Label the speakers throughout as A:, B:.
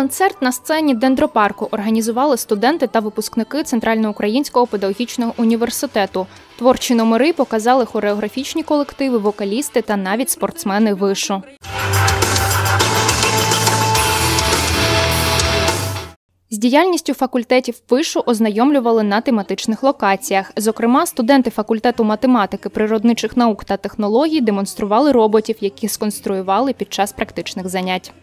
A: Концерт на сцені Дендропарку організували студенти та випускники Центральноукраїнського педагогічного університету. Творчі номери показали хореографічні колективи, вокалісти та навіть спортсмени вишу. З діяльністю факультетів вишу ознайомлювали на тематичних локаціях. Зокрема, студенти факультету математики, природничих наук та технологій демонстрували роботів, які сконструювали під час практичних занять.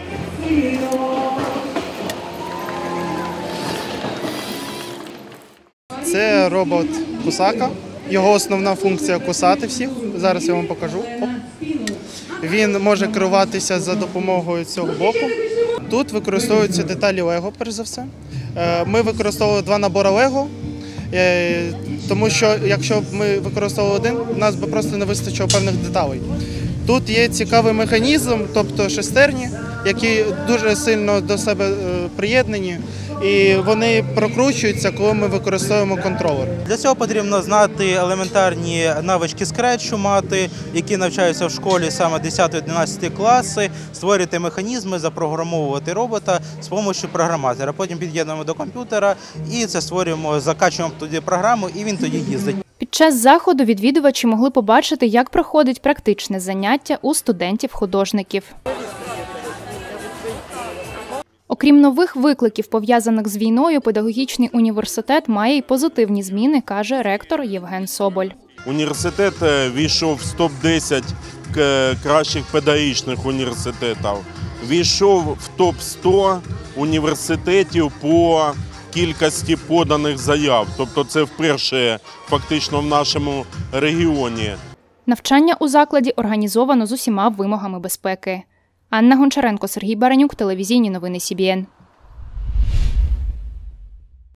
B: Це робот Кусака. Його основна функція – кусати всіх. Зараз я вам покажу. Він може керуватися за допомогою цього боку. Тут використовуються деталі Лего, перш за все. Ми використовували 2 набори Лего, тому що якщо б ми використовували один, у нас би просто не вистачило певних деталей. Тут є цікавий механізм, тобто шестерні, які дуже сильно до себе приєднані, і вони прокручуються, коли ми використовуємо контролер.
C: Для цього потрібно знати елементарні навички скретчу мати, які навчаються в школі саме 10-11 класи, створювати механізми, запрограмовувати робота з допомогою програматора. Потім під'єднуємо до комп'ютера і це створюємо, закачуємо туди програму, і він тоді їздить.
A: Під час заходу відвідувачі могли побачити, як проходить практичне заняття у студентів-художників. Окрім нових викликів, пов'язаних з війною, педагогічний університет має й позитивні зміни, каже ректор Євген Соболь.
D: Університет війшов в топ-10 кращих педагогічних університетів. Війшов в топ-100 університетів по кількості поданих заяв. Тобто це вперше фактично в нашому регіоні.
A: Навчання у закладі організовано з усіма вимогами безпеки. Анна Гончаренко, Сергій Баранюк, телевізійні новини СІБІН.